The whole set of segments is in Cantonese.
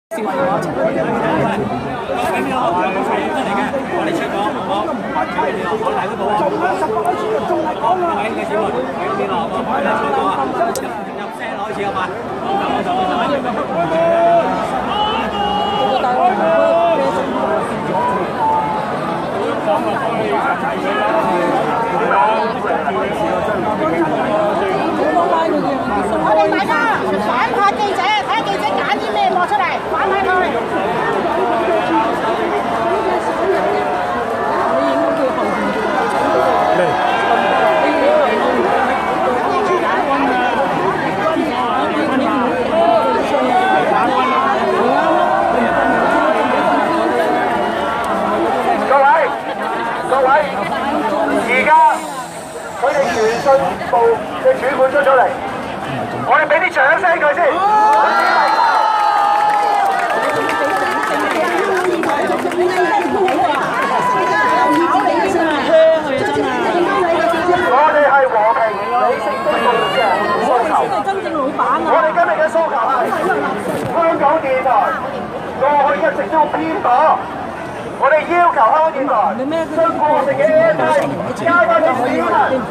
笑我情緒嘅。咁呢個係真嚟嘅，我哋出講，我畫住你哋我嚟嗰度啊。各位嘅小妹，喺邊度？我哋出講啊，入聲攞錢啊嘛。 我哋大家反下記者，睇下記者揀啲咩幕出嚟，反下佢。各位，而家佢哋傳訊部嘅主管出咗嚟，我哋俾啲掌聲佢先。我哋係和平理性公佈嘅訴求。我哋今日嘅訴求係香港電台過去一直都偏頗。我哋要求香港電台將過剩嘅 AI 交翻俾市民，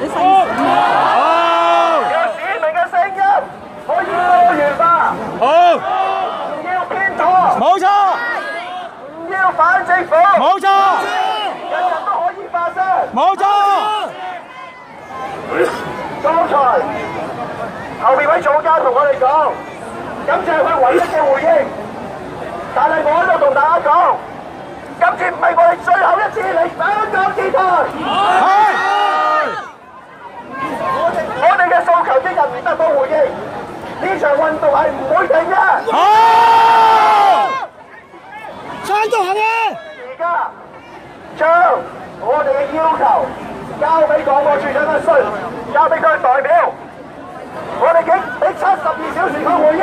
讓市民嘅聲音可以多元化。好，唔要偏頗，冇錯，唔要反政府，冇錯，人人都可以發聲，冇錯。剛才後邊位作家同我哋講，咁就係佢唯一嘅回應，但係我喺度同大家講。今次唔係我哋最後一次嚟香港電台。我哋嘅訴求一日唔得到回應，呢場運動係唔會停嘅。撐到行嘅。而家將我哋嘅要求交俾廣播處長嘅信，交俾佢代表，我哋俾72小時佢回應。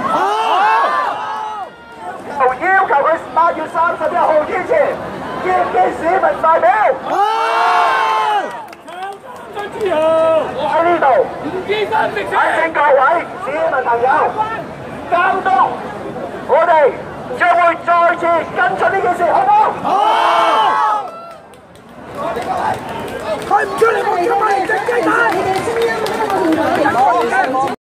要求佢8月31號之前見唔見市民代表？喺呢度，反正各位市民朋友，監督，我哋將會再次跟進呢件事，好唔好？好。佢唔出嚟，我哋咁樣整雞蛋。